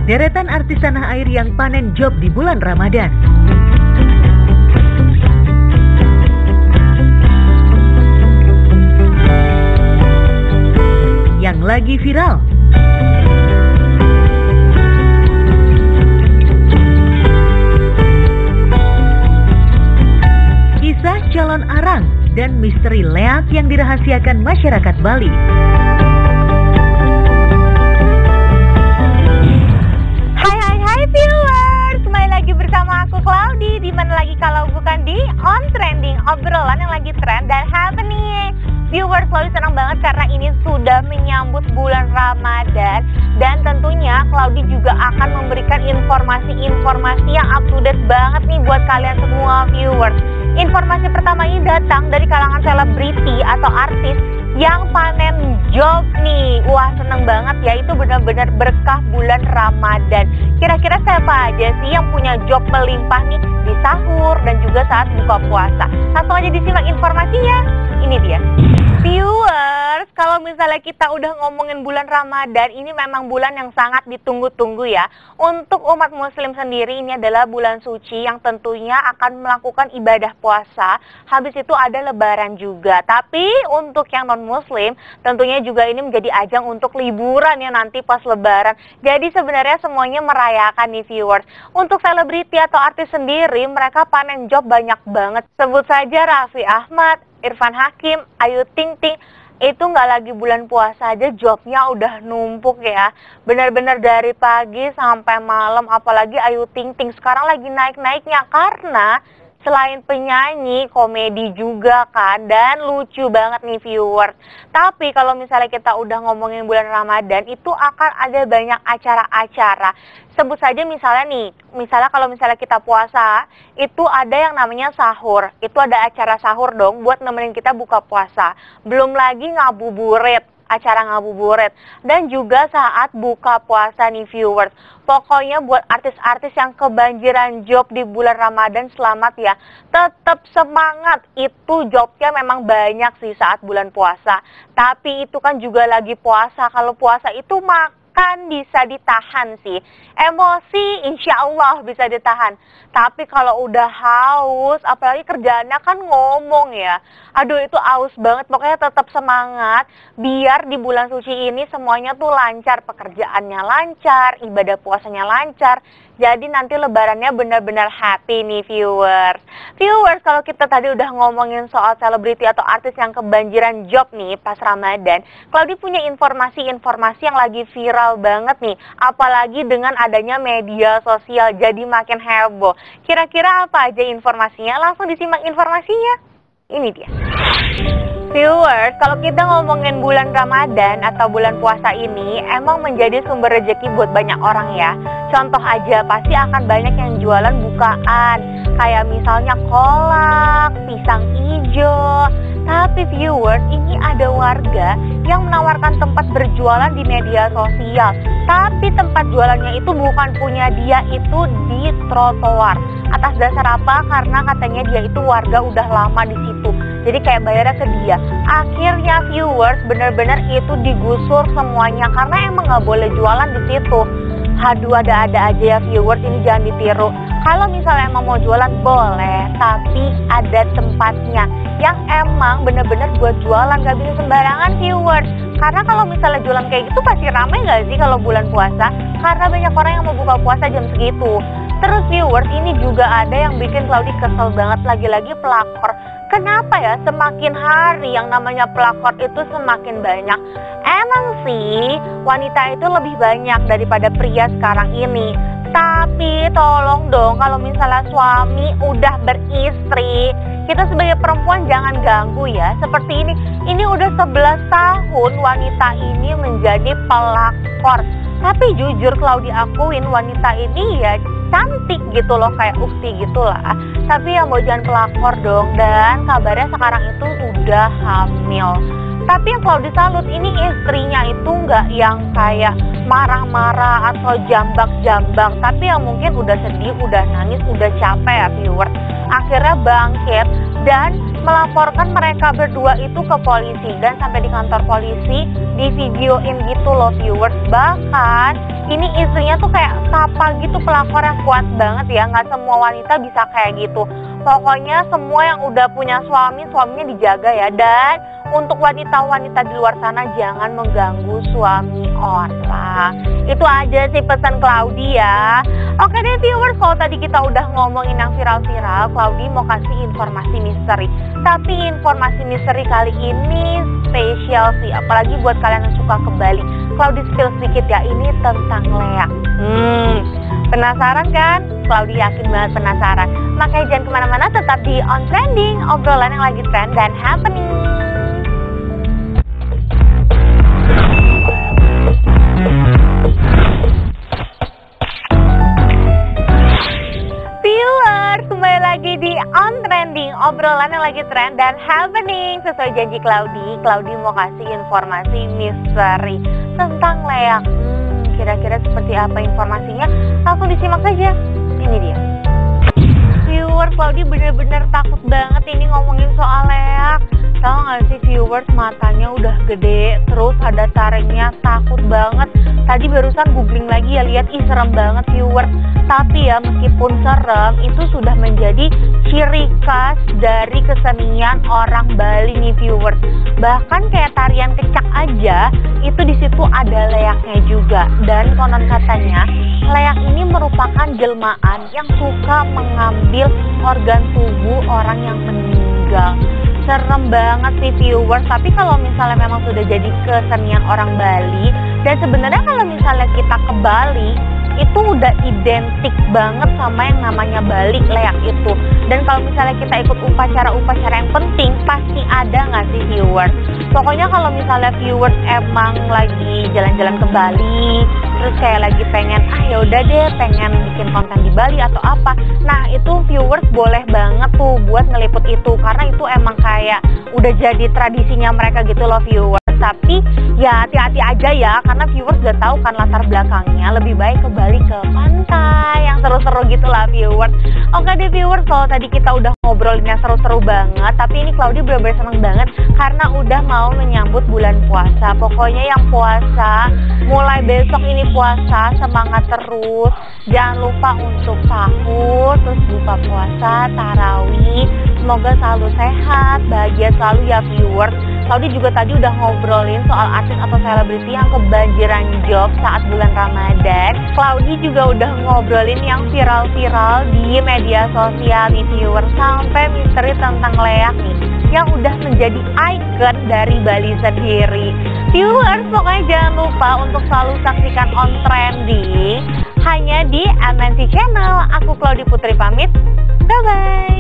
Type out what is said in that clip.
Deretan artis tanah air yang panen job di bulan Ramadan. Yang lagi viral. Kisah calon arang dan misteri leak yang dirahasiakan masyarakat Bali. Hai viewers, kembali lagi bersama aku Claudi. Dimana lagi kalau bukan di On Trending, obrolan yang lagi trend dan happening. Viewers, Claudi senang banget karena ini sudah menyambut bulan Ramadan. Dan tentunya Claudi juga akan memberikan informasi-informasi yang up to date banget nih buat kalian semua viewers. Informasi pertama ini datang dari kalangan selebriti atau artis yang panen job nih. Wah, seneng banget ya, itu benar-benar berkah bulan Ramadan. Kira-kira siapa aja sih yang punya job melimpah nih di sahur dan juga saat buka puasa? Langsung aja disimak informasinya. Ini dia. Viewers, kalau misalnya kita udah ngomongin bulan Ramadan, ini memang bulan yang sangat ditunggu-tunggu ya. Untuk umat muslim sendiri, ini adalah bulan suci yang tentunya akan melakukan ibadah puasa. Habis itu ada lebaran juga. Tapi untuk yang non-muslim, tentunya juga ini menjadi ajang untuk liburan ya nanti pas lebaran. Jadi sebenarnya semuanya merayakan nih viewers. Untuk selebriti atau artis sendiri, mereka panen job banyak banget. Sebut saja Raffi Ahmad, Irfan Hakim, Ayu Ting Ting. Itu nggak lagi bulan puasa aja jobnya udah numpuk ya. Benar-benar dari pagi sampai malam, apalagi Ayu Ting Ting sekarang lagi naik-naiknya karena selain penyanyi, komedi juga kan, dan lucu banget nih viewers. Tapi kalau misalnya kita udah ngomongin bulan Ramadan, itu akan ada banyak acara-acara. Sebut saja misalnya nih, kalau misalnya kita puasa, itu ada yang namanya sahur. Itu ada acara sahur dong buat nemenin kita buka puasa. Belum lagi ngabuburit, acara ngabuburit. Dan juga saat buka puasa nih viewers. Pokoknya buat artis-artis yang kebanjiran job di bulan Ramadan, selamat ya. Tetap semangat, itu jobnya memang banyak sih saat bulan puasa. Tapi itu kan juga lagi puasa. Kalau puasa itu makan bisa ditahan sih. Emosi insya Allah bisa ditahan. Tapi kalau udah haus, apalagi kerjaannya kan ngomong ya. Aduh, itu haus banget. Pokoknya tetap semangat biar di bulan suci ini semuanya tuh lancar. Pekerjaannya lancar, ibadah puasanya lancar. Jadi nanti lebarannya benar-benar happy nih viewers. Viewers, kalau kita tadi udah ngomongin soal selebriti atau artis yang kebanjiran job nih pas Ramadan, Claudi punya informasi-informasi yang lagi viral banget nih. Apalagi dengan adanya media sosial jadi makin heboh. Kira-kira apa aja informasinya? Langsung disimak informasinya. Ini dia. Viewers, kalau kita ngomongin bulan Ramadan atau bulan puasa ini emang menjadi sumber rezeki buat banyak orang ya. Contoh aja, pasti akan banyak yang jualan bukaan. Kayak misalnya kolak, pisang hijau. Tapi viewers, ini ada warga yang menawarkan tempat berjualan di media sosial. Tapi tempat jualannya itu bukan punya dia, itu di trotoar. Atas dasar apa? Karena katanya dia itu warga udah lama di situ. Jadi kayak bayarnya ke dia. Akhirnya viewers, benar-benar itu digusur semuanya karena emang nggak boleh jualan di situ. Aduh, ada-ada aja ya viewers, ini jangan ditiru. Kalau misalnya emang mau jualan boleh, tapi ada tempatnya yang emang bener-bener buat jualan, gak bisa sembarangan viewers. Karena kalau misalnya jualan kayak gitu pasti ramai gak sih kalau bulan puasa? Karena banyak orang yang mau buka puasa jam segitu. Terus viewers, ini juga ada yang bikin Claudi kesel banget, lagi-lagi pelakor. Kenapa ya semakin hari yang namanya pelakor itu semakin banyak? Emang sih wanita itu lebih banyak daripada pria sekarang ini. Tapi tolong dong, kalau misalnya suami udah beristri, kita sebagai perempuan jangan ganggu ya. Seperti ini udah 11 tahun wanita ini menjadi pelakor. Tapi jujur Claudi akuin wanita ini ya cantik gitu loh, kayak ukti gitu lah. Tapi ya mau jangan pelakor dong. Dan kabarnya sekarang itu udah hamil. Tapi yang Claudi salut, ini istrinya itu nggak yang kayak marah-marah atau jambak-jambak. Tapi yang mungkin udah sedih, udah nangis, udah capek ya viewers. Akhirnya bangkit dan melaporkan mereka berdua itu ke polisi. Dan sampai di kantor polisi di videoin gitu loh viewers. Bahkan Ini istrinya tuh kayak Sapa gitu, pelakor yang kuat banget ya. Nggak semua wanita bisa kayak gitu. Pokoknya semua yang udah punya suami, suaminya dijaga ya. Dan untuk wanita-wanita di luar sana jangan mengganggu suami orang. Itu aja sih pesan Claudi ya. Oke deh viewers, kalau tadi kita udah ngomongin yang viral-viral, Claudi mau kasih informasi misteri. Tapi informasi misteri kali ini spesial sih, apalagi buat kalian yang suka ke Bali. Claudi spill sedikit ya, ini tentang Lea. Penasaran kan? Claudi yakin banget penasaran. Makanya jangan kemana-mana, tetap di On Trending, obrolan yang lagi trend dan happening. Viewers, kembali lagi di On Trending, obrolan yang lagi trend dan happening. Sesuai janji Claudi mau kasih informasi misteri tentang Lea. Kira-kira seperti apa informasinya? Langsung disimak saja. Ini dia. Viewers, Claudi bener-bener takut banget ini ngomongin soal Lea. Tahu gak sih viewers, matanya udah gede, terus ada taringnya, takut banget. Tadi barusan googling lagi ya, lihat serem banget viewers. Tapi ya meskipun serem, itu sudah menjadi ciri khas dari kesenian orang Bali nih viewers. Bahkan kayak tarian kecak aja, itu di situ ada leaknya juga. Dan konon katanya, leak ini merupakan jelmaan yang suka mengambil organ tubuh orang yang meninggal. Serem banget sih viewers, tapi kalau misalnya memang sudah jadi kesenian orang Bali, dan sebenarnya kalau misalnya kita ke Bali, itu udah identik banget sama yang namanya balik leak itu. Dan kalau misalnya kita ikut upacara-upacara yang penting, pasti ada nggak sih viewers? Pokoknya kalau misalnya viewers emang lagi jalan-jalan ke Bali, terus kayak lagi pengen, yaudah deh pengen bikin konten di Bali atau apa, nah itu viewers boleh banget tuh buat ngeliput itu, karena itu emang kayak udah jadi tradisinya mereka gitu loh viewers. Tapi ya hati-hati aja ya, karena viewers udah tahu kan latar belakangnya, lebih baik ke Bali ke pantai yang seru-seru gitu lah viewers. Oke deh viewers, kalau tadi kita udah ngobrolinnya seru-seru banget, tapi ini Claudi bener-bener seneng banget karena udah mau menyambut bulan puasa. Pokoknya yang puasa, mulai besok ini puasa, semangat terus. Jangan lupa untuk sahur, terus buka puasa, tarawih. Semoga selalu sehat, bahagia selalu ya viewers. Claudi juga tadi udah ngobrolin soal artis atau selebriti yang kebanjiran job saat bulan Ramadan. Claudi juga udah ngobrolin yang viral-viral di media sosial nih viewers, sampai misteri tentang leak nih yang udah menjadi ikon dari Bali sendiri. Viewers, pokoknya jangan lupa untuk selalu saksikan On Trending hanya di MNC Channel. Aku Claudi Putri pamit. Bye-bye.